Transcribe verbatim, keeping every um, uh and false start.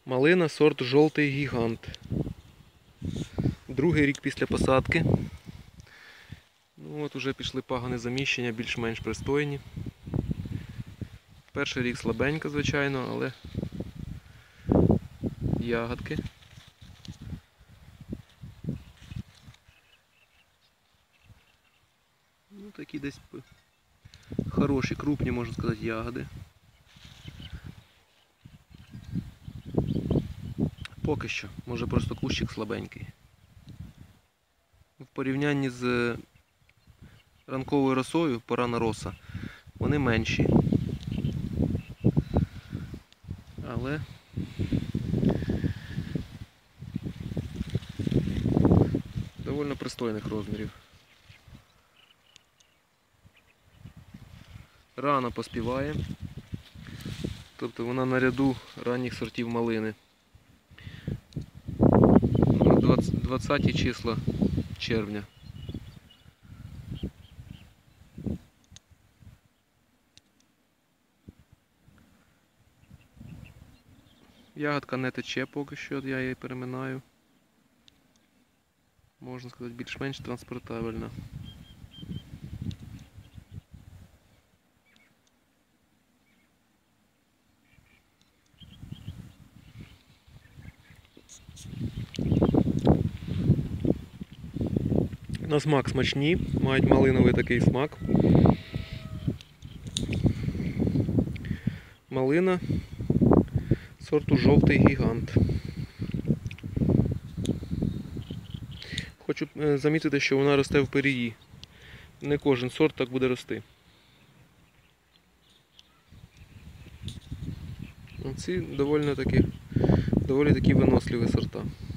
Малина сорт жовтий гігант. Другий рік після посадки. Ну от уже пішли пагони заміщення, більш-менш пристойні. Перший рік слабенько, звичайно, але ягодки. Ну такі десь хороші, крупні, можна сказати, ягоди. Поки що, може просто кущик слабенький. В порівнянні з ранковою росою, порана роса, вони менші. Але доволі пристойних розмірів. Рано поспіває, тобто вона на ряду ранніх сортів малини. двадцяті числа червня. Ягодка не тече поки що, я її переминаю. Можна сказати, більш-менш транспортабельна. На смак смачні, мають малиновий такий смак. Малина сорту жовтий гігант. Хочу замітити, що вона росте в перії. Не кожен сорт так буде рости. Ці доволі такі, доволі такі виносливі сорта.